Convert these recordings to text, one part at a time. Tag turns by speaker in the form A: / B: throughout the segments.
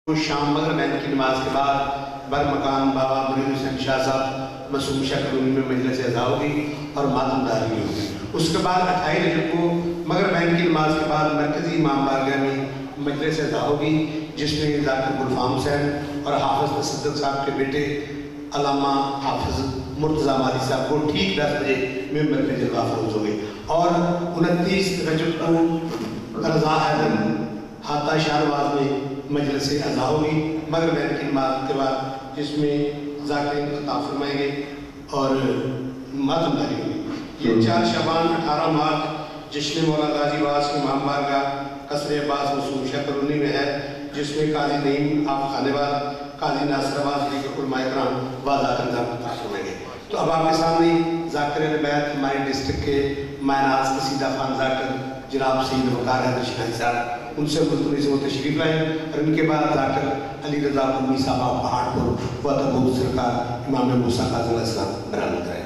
A: شام مغرب بین کی نماز کے بعد برمقام بابا مرید حسین شاہ صاحب معصوم شکل میں مجلس اذا ہوگی اور ماتم داری ہوگی۔ اس کے بعد 28 رجب کو مغرب بین کی نماز کے بعد مرکزی امام بارگاہ میں مجلس اذا ہوگی، جس میں ذاکر گلفام حسین اور حافظ تصدق صاحب کے بیٹے علامہ حافظ مرتضیٰ مالی صاحب کو ٹھیک 10 بجے ممبر پہ جلوہ افروز ہوگی۔ اور 29 رجب کو رضا حیدر حاطہ شاہنواز میں مجلس اذا ہوگی مغرب بین کی نماز کے بعد، جس میں ذاکرین خطاب فرمائیں گے اور ماتم داری ہوگی۔ یہ 4 شعبان 18 مارچ جشن مولا غازی واس کی امام بارگاہ قصر عباس معصوم شاہ کالونی میں ہے، جس میں قاضی نعیم آپ خانیوال، قاضی ناصر آباد، دیگر علماء کرام واضح اندام خطاب فرمائیں گے۔ تو اب آپ کے سامنے ذاکر اہل بیت ہمارے ڈسٹرکٹ کے مائناز قصیدہ خان ذاکر جناب سید وقار حیدر شاہی صاحب ان سے ملتونی سے وہ تشریف لائیں، اور ان کے بعد ذاکر علی رضا قمی صاحب پہاڑ پر و تبوک سرکار امام موسیٰ کاظم علیہ السلام بیان کریں۔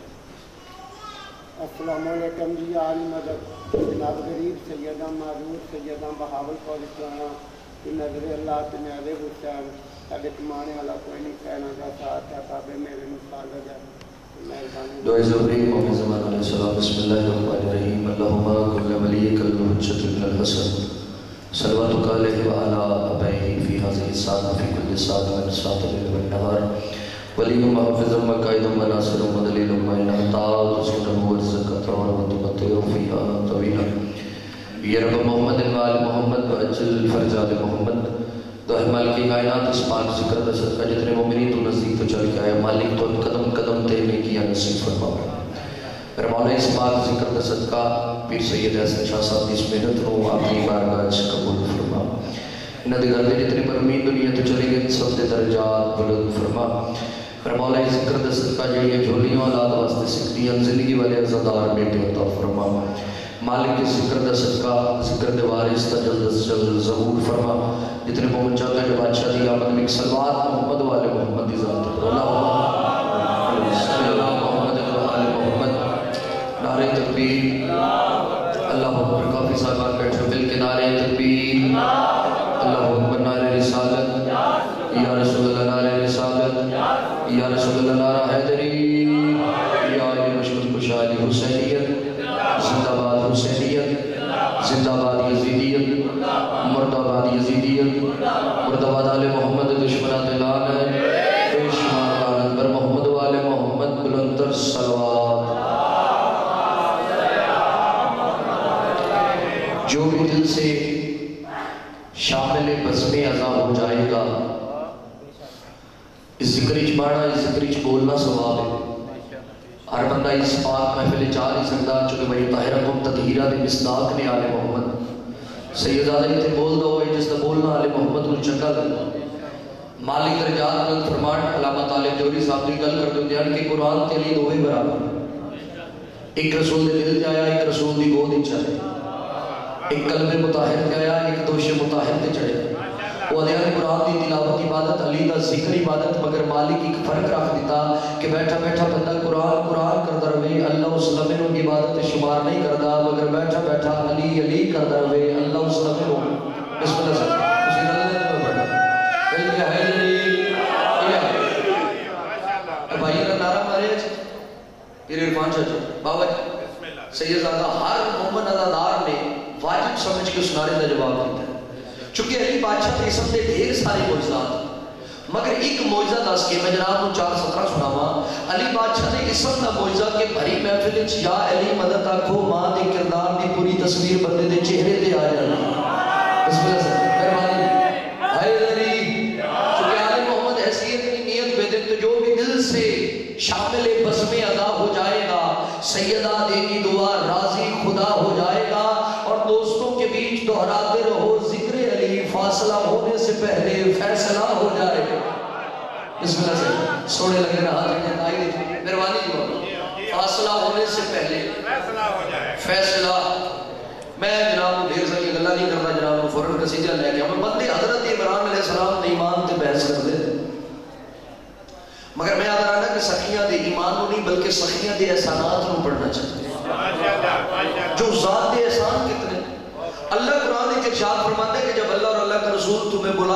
B: السلام علیکم جی عالی مدد جناب غریب سیدہ معذور سیدہ بہاول پاکستانہ کی نظر اللہ کے نیازے حسین ساڑھے کمانے والا کوئی نہیں کہنا کا ساتھ ہے تابع میرے مصالح جائے
C: دعائے زبری امام زمان علیہ السلام بسم اللہ الرحمن الرحیم اللہم کل ولیک الحجت ابن الحسن صلواتک علیہ وعلا ابیہ فی حاضر ساتھ فی کل ساتھ من ساتھ لیل والنہار ولیم محفظم وقائدم وناصرم ودلیلم وینہتاق سنم ورزقت ورمتمتع فیہا طویلہ یا رب محمد وآل محمد وعجل فرجال محمد دو احمال کی کائنات اس پاک ذکر دا صدقہ جتنے مومنین تو نزدیک تو چل کے آئے مالک تو قدم قدم تیرنے کیا نصیب فرما میرے مولا اس پاک ذکر دا صدقہ پیر سید حسن شاہ صاحب اس محنت رو اپنی بارگاہ سے قبول فرما انہاں دے گھر دے جتنے برمین دنیا تو چلے گئے سب دے درجات بلند فرما میرے مولا اس ذکر دا صدقہ جڑی جھولیوں اولاد واسطے سکھدیاں زندگی والے عزادار بیٹے عطا فرما مالک کے ذکر دا صدقہ ذکر دے وارث تا جلد جلد ظہور فرما جتنے مومن چاہتے ہیں جو بادشاہ دی آمد میں صلوات محمد والے محمد دی ذات پر اللہ صلی اللہ محمد والے محمد نعرہ تکبیر اللہ اکبر کافی صاحبان بیٹھے مل کے نعرہ تکبیر اللہ اکبر نعرہ رسالت یا رسول اللہ نعرہ رسالت یا رسول اللہ نعرہ حیدری یا علی مشمل کشالی حسینیت زندہ باد حسینیت زندہ باد یزیدیت مرد آباد یزیدیت مرد آباد آل محمد دشمنات لعنت بے شمار لعنت بر محمد و آل محمد بلندر صلوات جو بھی دل سے شامل بزم عزا ہو جائے گا اس ذکر اجمانا اس ذکر اج بولنا ثواب ہے ہر بندہ اس پاک محفل چار ہی سکتا چونکہ وہی طاہرکم تطہیرہ دے مصداق نے آل محمد سیدادہ جتے بول دو ہوئے جس نے بولنا آل محمد کو چنگا کرنا مالک درجات بلند فرمان علامہ طالب جوری صاحب نے گل کر دو دیان کہ قرآن تیلی دوئے برابر ایک رسول دے دل جایا ایک رسول دی گود ہی چلے ایک قلب مطاہر گیا ایک دوش مطاہر تے چڑھے وہ دیان قرآن دی تلاوت عبادت علی دا ذکر عبادت مگر مالک ایک فرق رکھ دیتا کہ بیٹھا بیٹھا بندہ قرآن کرتا رہے اللہ اس لمحوں کی عبادت شمار نہیں کرتا مگر بیٹھا بیٹھا علی علی کرتا رہے اللہ اس لمحوں بسم اللہ سے اسی رلت میں پڑھا بلکہ حیدری بھائی کا نعرہ مارے پیر عرفان چاچو بابا سیدزادہ ہر مومن عزادار نے واجب سمجھ کے اس نعرے کا جواب دیتا ہے چونکہ علی بادشاہ کے اسم دے ڈھیر سارے معجزات مگر ایک معجزہ دس کے میں جناب کو 4:17 سناوا علی بادشاہ نے اسم دا معجزہ کے بھری محفل وچ یا علی مدد آکھو ماں دے کردار دی پوری تصویر بندے دے چہرے تے آ جاندی بسم اللہ سے مہربانی حیدری چونکہ آل محمد حیثیت کی نیت بے دل تو جو بھی دل سے شامل بزم ادا ہو جائے گا سیدہ دے کی دعا راضی خدا ہو جائے گا اور دوستوں کے بیچ دہراتے رہو ذکر علی فاصلہ ہونے سے پہلے فیصلہ ہو جائے گا بسم اللہ سے سوڑے لگے رہا تھے آئی دیکھیں مہربانی جی بابا فاصلہ ہونے سے پہلے فیصلہ میں جناب کو دیر سکی گلہ نہیں کرنا جناب کو فوراں قصیدہ لے کے ہمیں بندے حضرت عمران علیہ السلام نے ایمان تے بحث کر دے مگر میں آدھر آنا کہ سخیاں دے ایمان نہیں بلکہ سخیاں دے احسانات نو پڑھنا چاہتے ہیں جو ذات احسان کتنے اللہ قرآن ایک ارشاد فرماتا ہے کہ جب اللہ اور اللہ کا رسول تمہیں بلائے تو ان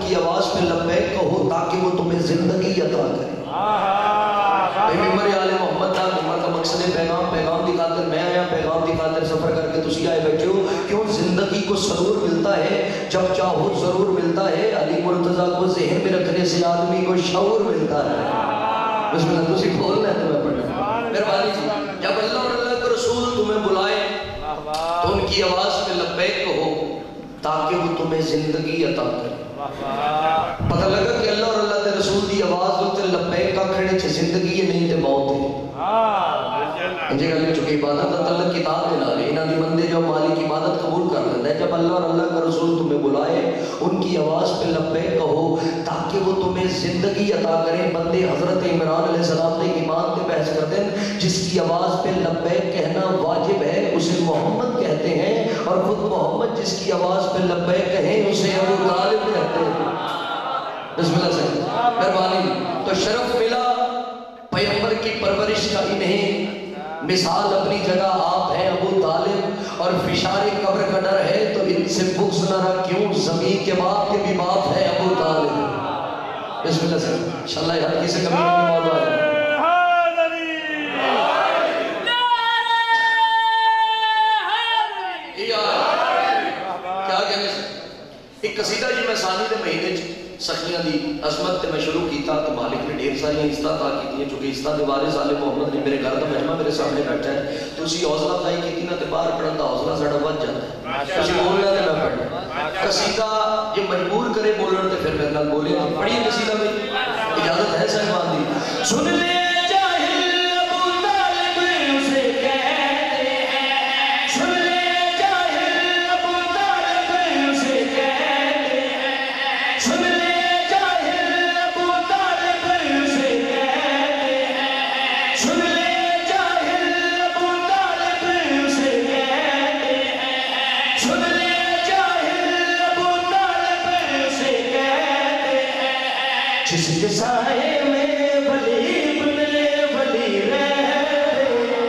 C: کی آواز پہ لبیک کہو تاکہ وہ تمہیں زندگی عطا کرے. ممبر آل محمد دا ممبر کا مقصد پیغام دی خاطر میں آیا, پیغام دی خاطر سفر کر کے تسی آئے بیٹھے ہو. کیوں زندگی کو سرور ملتا ہے جب چاہو ضرور ملتا ہے. علی مرتضیٰ کو ذہن میں رکھنے سے آدمی کو شعور ملتا ہے. بسم اللہ تسی بولنا ہے تمہیں پڑھنا. مہربانی جی, جب اللہ اور اللہ کے رسول تمہیں بلائے تو ان کی آواز پہ لبیک کہو تاکہ وہ تمہیں زندگی عطا کرے. پتہ لگا کہ اللہ اور اللہ کے رسول دی آواز ہوتے لبیک کا کھڑے چھے زندگی نہیں تے موت ہے. انجھے گلے چکے عبادت اللہ کتاب دے نالے انہاں دی بندے جو مالک عبادت قبول کر لیتا ہے. جب اللہ اور اللہ کا رسول تمہیں بلائے ان کی آواز پہ لبیک کہو تاکہ وہ تمہیں زندگی عطا کریں. بندے حضرت عمران علیہ السلام نے ایمان کے بحث کرتے ہیں جس کی آواز پہ لبیک کہنا واجب ہے اسے محمد کہتے ہیں, اور خود محمد جس کی آواز پہ لبیک کہیں اسے ابو طالب کہتے ہیں. بسم اللہ سے مہربانی. تو شرف ملا پیغمبر کی پرورش کا ہی نہیں, مثال اپنی جگہ آپ ہیں ابو طالب, اور فشار قبر کا ڈر ہے تو ان سے بغض نہ رکھ کیوں زمین کے باپ کے بھی باپ ہے ابو طالب. بسم اللہ سے انشاءاللہ ہر کسی کبھی نہیں مولا ہے. کیا کہنے سے ایک قصیدہ جی میں سانی دے مہینے سخیاں دی عظمت تے میں شروع کیتا تو مالک نے ڈھیر ساری اصلاح تا کی ہیں چونکہ اصلاح دے وارث آل محمد نے میرے گھر دا مجمع میرے سامنے بیٹھا ہے تو اسی حوصلہ افزائی کی نا تے باہر پڑھن دا حوصلہ ساڈا بچ جاتا ہے. اسی بولنا تے میں پڑھنا قصیدہ یہ مجبور کرے بولن تے پھر میرے نال بولے. پڑھیے قصیدہ میں اجازت ہے صاحبان دی. سن لے جس کے سائے میں ولی بنے ولی رہے.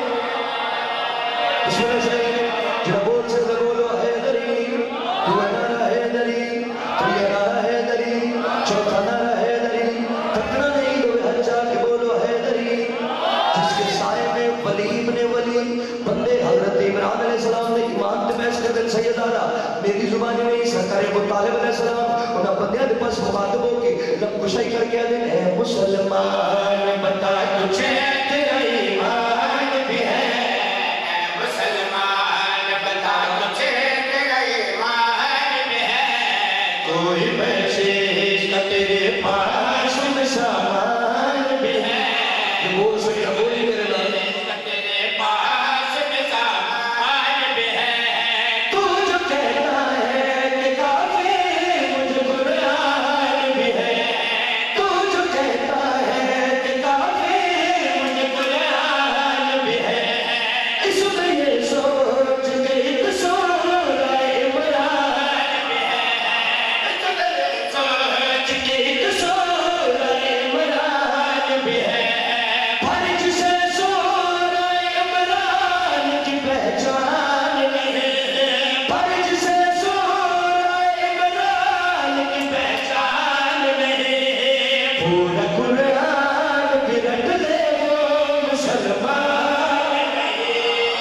C: اس میں سے جب بول سے بولو حیدری تو نارا حیدری تو یہ نارا حیدری چوتھا نارا حیدری تکنا نہیں دو حجا کے بولو حیدری. جس کے سائے میں ولی بنے ولی بندے حضرت عمران علیہ السلام نے ایمان تے بحث کر دل سید آلا میری زبانی میں سرکار ابو طالب علیہ السلام انہاں بندیاں دے پاس مخاطب ہو کے لب کشائی کر کے دن اے مسلمان بتا تجھے تیرا ایمان بھی ہے. اے مسلمان بتا تجھے تیرا ایمان بھی ہے. کوئی بچے کا تیرے پاس میں سامان بھی ہے. یہ بول سکتا بولی میرے لئے تیرے پاس میں سامان بھی ہے. تو جو کہتا ہے کہ کافی مجھے قرآن بھی ہے. تو جو کہتا ہے کہ کافی مجھے قرآن بھی ہے. اس میں یہ سوچ کے ایک سورہ عمران بھی ہے. اس میں یہ سوچ کے ایک سورہ عمران بھی ہے. فرج سے سورہ عمران کی پہچان نہیں. فرج سے سورہ عمران کی پہچان نہیں. پورا قرآن بھی رکھ لے وہ مسلمان نہیں.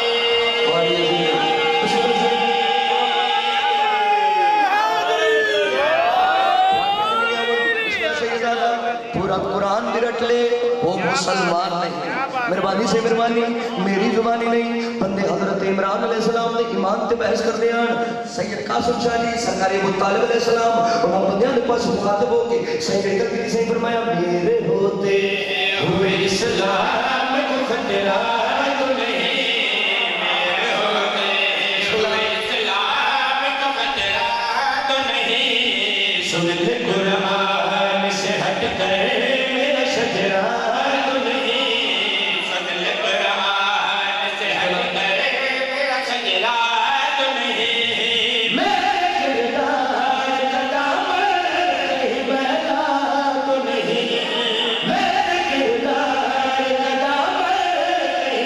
C: پورا قرآن بھی رٹ لے وہ مسلمان نہیں. مہربانی سے مہربانی میری زبانی نہیں بندے حضرت عمران علیہ السلام نے ایمان تے بحث کر دیا. سید قاسم شاہ جی سرکار ابو طالب علیہ السلام انہاں بندیاں دے پاس مخاطب ہو کے سید ادھر کی صحیح فرمایا میرے ہوتے ہوئے اسلام کو خطرہ تو نہیں. میرے ہوتے ہوئے اسلام کو خطرہ تو نہیں. سن لے قرآن سے ہٹ کر میرا شجرہ تو نہیں. سن لے قرآن سے ہٹ کر میرا شجرہ تو نہیں. میرے کردار کا دامن کہیں بہلا تو نہیں. میرے کردار کا دامن کہیں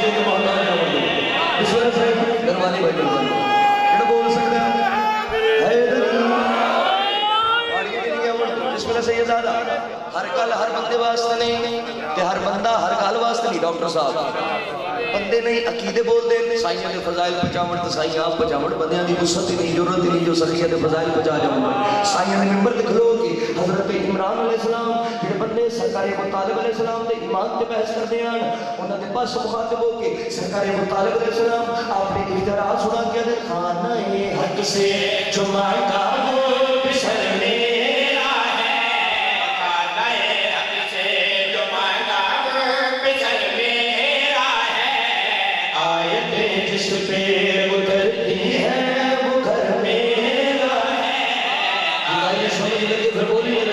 C: دے کے محتاج نہ بن جائے. اس وجہ سے گھروالی بھائی بن جائے بول سکتا ہے حیدری پاڑی کے لیے جس وجہ سے یہ زیادہ ہر کل ہر بندے واسطے نہیں کہ ہر بندہ ہر کل واسطے نہیں. ڈاکٹر صاحب بندے نہیں عقیدے بول دے سائیاں دے فضائل پہچاون تے سائیاں آپ پہچاون بندیاں دی وسعت نہیں ضرورت نہیں جو سرکیہ دے فضائل پہنچا جاون. سائیاں دے ممبر تے کھلو کے حضرت عمران علیہ السلام جڑے بندے سرکار ابو طالب علیہ السلام دے ایمان تے بحث کردے ہیں انہاں دے پاس مخاطب ہو کے سرکار ابو طالب علیہ السلام آپ نے اعتراض سنا کے دے خانہ حق سے جو مانگا وہ بسر میرا ہے. خانہ حق سے جو مانگا وہ بسر میرا ہے. آیتیں جس پہ اترتی ہے وہ گھر میرا ہے. یہ سمجھ لگے پھر بولی میرا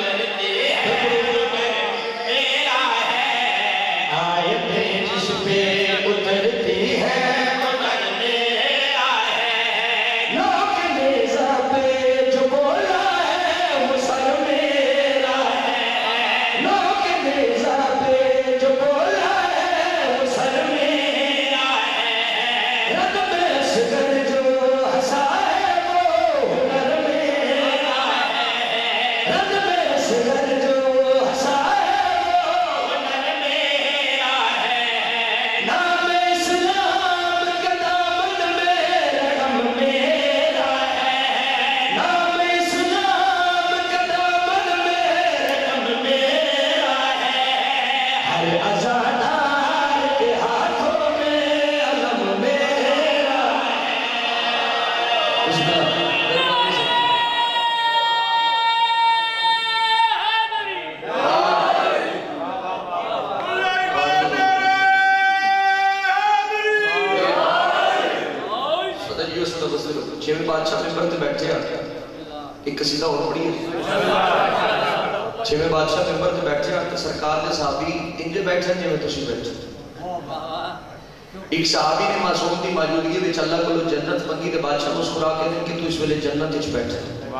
C: ایک صحابی نے معصوم دی موجودگی وچ اللہ کو جنت منگی تے بادشاہ مسکرا کے دے کہ تو اس ویلے جنت وچ بیٹھے.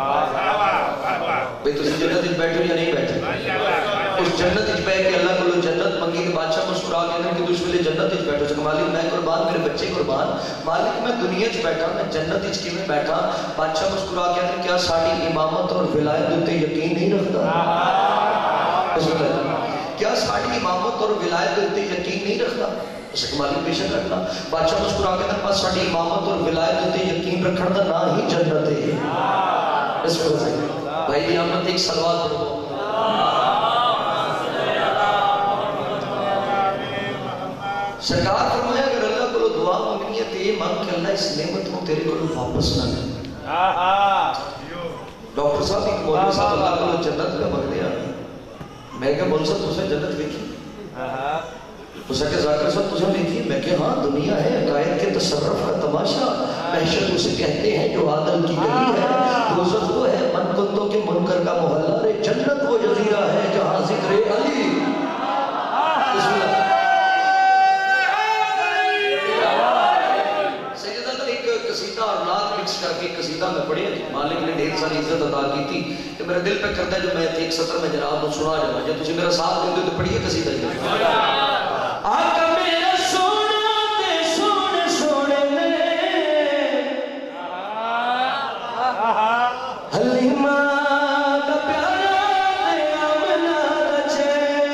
C: بھئی تسی جنت وچ بیٹھے ہو یا نہیں بیٹھے؟ اس جنت وچ بیٹھ کے اللہ کو جنت منگی تے بادشاہ مسکرا کے دے کہ تو اس ویلے جنت وچ بیٹھے. تو مالک میں قربان میرے بچے قربان مالک میں دنیا وچ بیٹھا میں جنت وچ کیویں بیٹھا. بادشاہ مسکرا کے دے کیا ساڈی امامت اور ولایت تے یقین نہیں رکھتا؟ کیا ساڈی امامت اور ولایت تے یقین نہیں رکھتا؟ اس کے مالک پیشہ کرنا بادشاہ مسکرا کے دن پاس ساڑی امامت اور ولایت تے یقین رکھن دا نہ ہی جنت ہے. اس وجہ سے بھائی دی آمد ایک صلوات پڑھو. سرکار فرمایا اگر اللہ کو دعا مانگنی ہے تو یہ مانگ کہ اللہ اس نعمت کو تیرے کو واپس نہ لے. ڈاکٹر صاحب ایک مولوی صاحب اللہ کو جنت کا مانگ دیا. میں کہا مولوی صاحب تجھے جنت دیکھی؟ اس کہ ذاکر صاحب تجھے دیکھی؟ میں کہ ہاں دنیا ہے عقائد کے تصرف کا تماشا. محشر اسے کہتے ہیں جو عادل کی گلی ہے. دوزخ وہ ہے من کنتوں کے منکر کا محلہ. رے جنت وہ جزیرہ ہے جہاں ذکر علی. بسم اللہ. سیدہ نے ایک قصیدہ اور نعت مکس کر کے قصیدہ میں پڑھی. مالک نے ڈھیر ساری عزت عطا کی تھی کہ میرے دل پہ کرتا ہے جو میں ایک سطر میں جناب کو سنا جاؤں. جب تجھے میرا ساتھ دے دو تو پڑھیے قصیدہ. آقا میرا سونا تے سونے سونے نے حلیمہ دا پیارا تے آمنہ دا چین.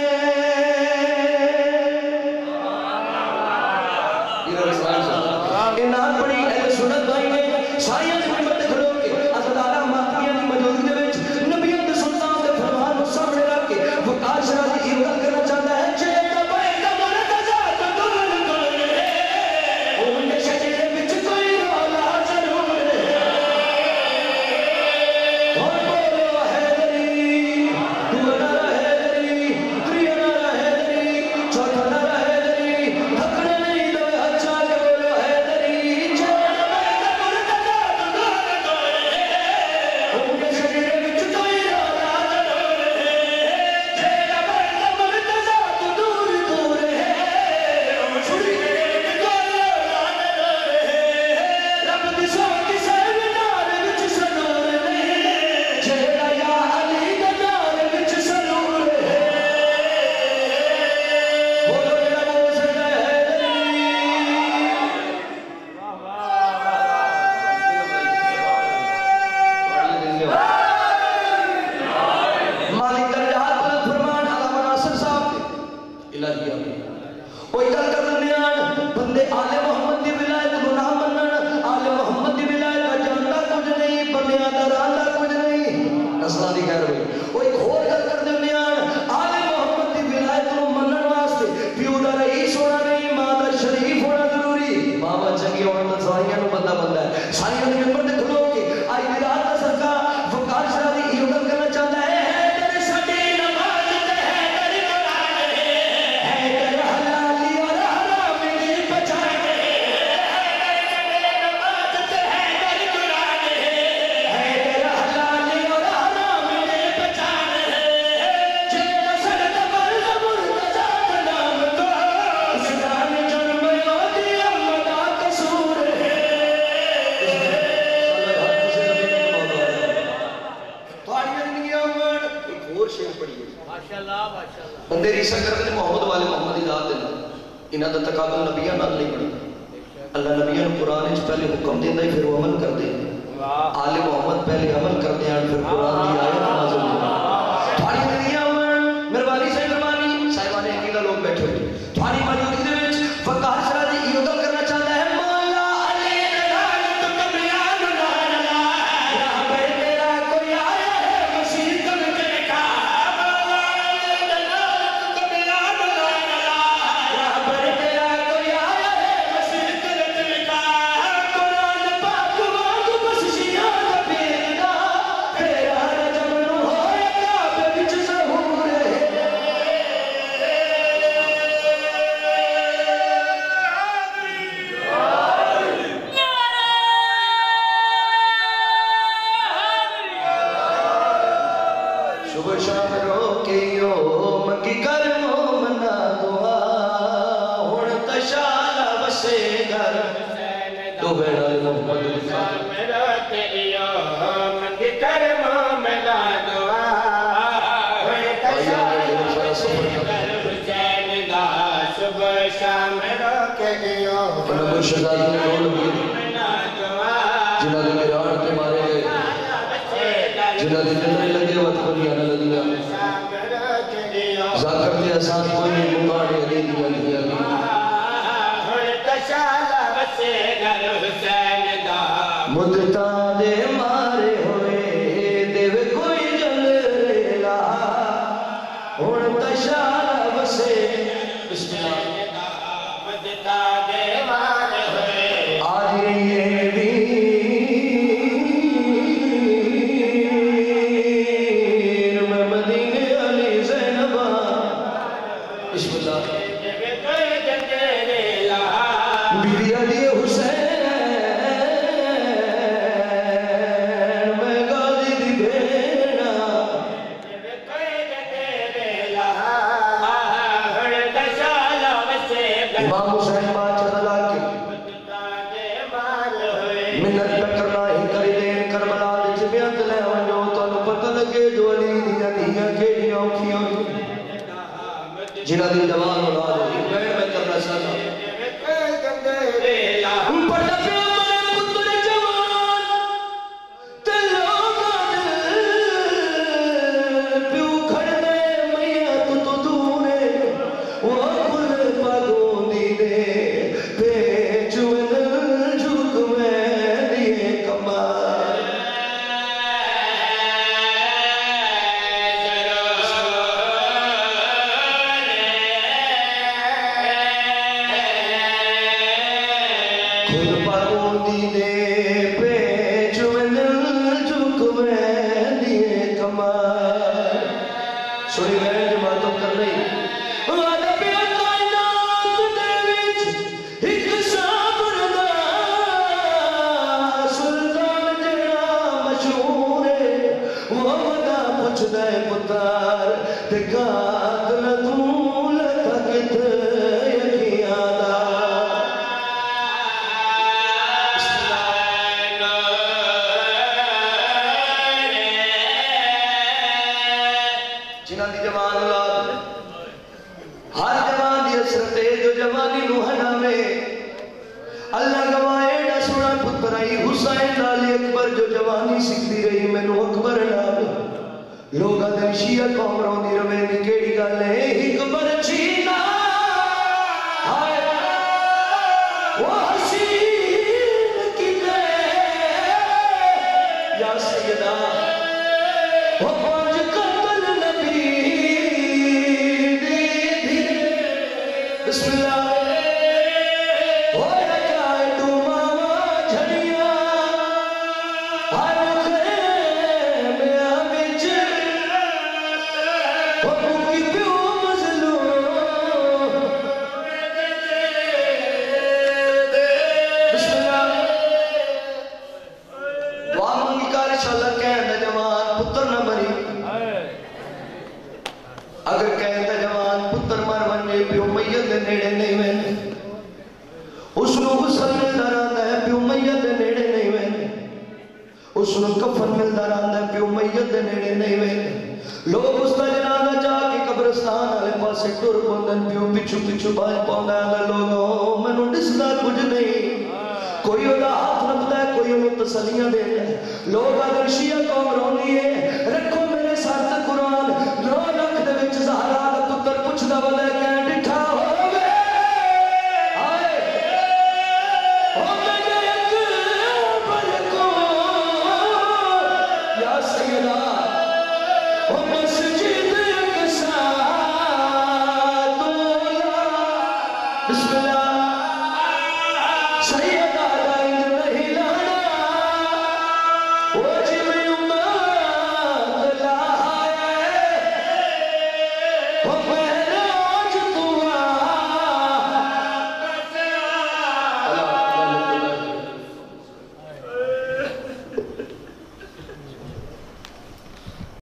C: یہ رسول صاحب انہاں بڑی اہل سنت بھائی نے سائیاں دے ممبر تے کھلو کے عزدارہ ماتیاں دی موجودگی دے وچ نبیوں دے سلطان دے فرمان کو سامنے رکھ کے وقار شرح دی عزت کرنا چاہتا ہے. الہی کوئی گل کر دے بندے آل محمد دی ولایت نو نہ منن آل محمد دی ولایت دا جاندا کچھ نہیں بندیاں دا راندا کچھ نہیں نسلاں دی خیر ہوئی کوئی اور گل کر دے آل محمد دی ولایت نو منن واسطے پیو دا رئیس ہونا نہیں ماں دا شریف ہونا ضروری ماں چنگی ہونا تے ساریاں نو بندہ ہے ساریاں دے ممبر تے کھلو کے اج دی رات دا صدقہ وقار شاہ دی ایو گل کرنا چاہندا ہے بندے ریسا کرتے محمد والے محمد ہی ذات دینا انہاں دا تقابل نبیاں نال نہیں بنتا اللہ نبیاں نو قرآن وچ پہلے حکم دیندا ہے پھر وہ عمل کردے آل محمد پہلے عمل کردے ہیں پھر قرآن دی آیت نازل ہوندی تھوڑی دنیا مہربانی سے مہربانی صاحبان عقیدہ لوگ بیٹھے ہوئے تھوڑی موجودگی دے وچ فقار شاہ دی ایو گل کرنا چاہندا ہے مولا علی نال تو کبریان نال یا بے تیرا کوئی آیا ہے مسیح کن کے لکھا شہزادی نے رو لگی جنہاں دے میران کے مارے گئے جنہاں دے جنہاں لگے وقت بنیا نہ لگیا ذاکر دے احسان کوئی نہیں مقاڑے علی دیا دیا مدتا دے مارے ہوئے دیو کوئی جلیلا ہون تشالہ بسے بسم اللہ مدتا دے مارے ہوئے آج یہ بھی میں مدینے علی زینبہ بسم اللہ بیوی علی حسین امام حسین بادشاہ اللہ کی منت پکرنا ہی کری دین کربلا دے جمیعت لے ونجو تو پتہ لگے جو علی دیاں دیاں کیڑیاں اوکھیاں جنہاں دی جوان اولاد ہے میں کرنا چاہتا پڑھا پیا مرے پتر جوان تے لوگاں دل پیو کھڑ دے میت تو دورے وہ کل پاگوں دی دے پہ چوئن جھک میں دیے کمال خود پاگوں دی دے پہ چوئن جھک میں دیے کمال سوری میں جماعتوں کر رہی پتار دکات نہ دول تکت یکیانا جنہاں دی جوان اولاد ہر جوان دی حسرت جو جوانی نو ہناوے اللہ گوائے نہ سنا پتر آئی حسین علی اکبر جو جوانی سکھتی رہی میں نو اکبر ناوے لوگا دل شیعہ قوم رونی روے دی کیڑی گالے ایک برچی نہ بسم اللہ ہویا کیا تو ماما جھڑیاں ہر خیمے وچ ہو کی پیو مظلوم بسم اللہ دعا منگی کر انشاءاللہ کہندے جوان پتر نہ مری اگر کہندے جوان پتر مر ونجے پیو میت دے نیڑے نہیں وین اس نو غسل ملدا رہندا ہے پیو میت دے نیڑے نہیں وین اس نو کفن ملدا رہندا ہے پیو میت دے نیڑے نہیں وین لوگ اس دا جنازہ جا کے قبرستان والے پاسے ٹر پوندن پیو پیچھو پیچھو باج پوندا ہے لوگوں مینوں دسدا کچھ نہیں کوئی ادا ہاتھ رکھتا ہے کوئی انہوں تسلیاں دیتا ہے لوگ اگر شیعہ قوم رونی ہے رکھو میرے ساتھ قرآن 9 لاکھ دے وچ زہرا دا پتر پوچھدا ولا ہے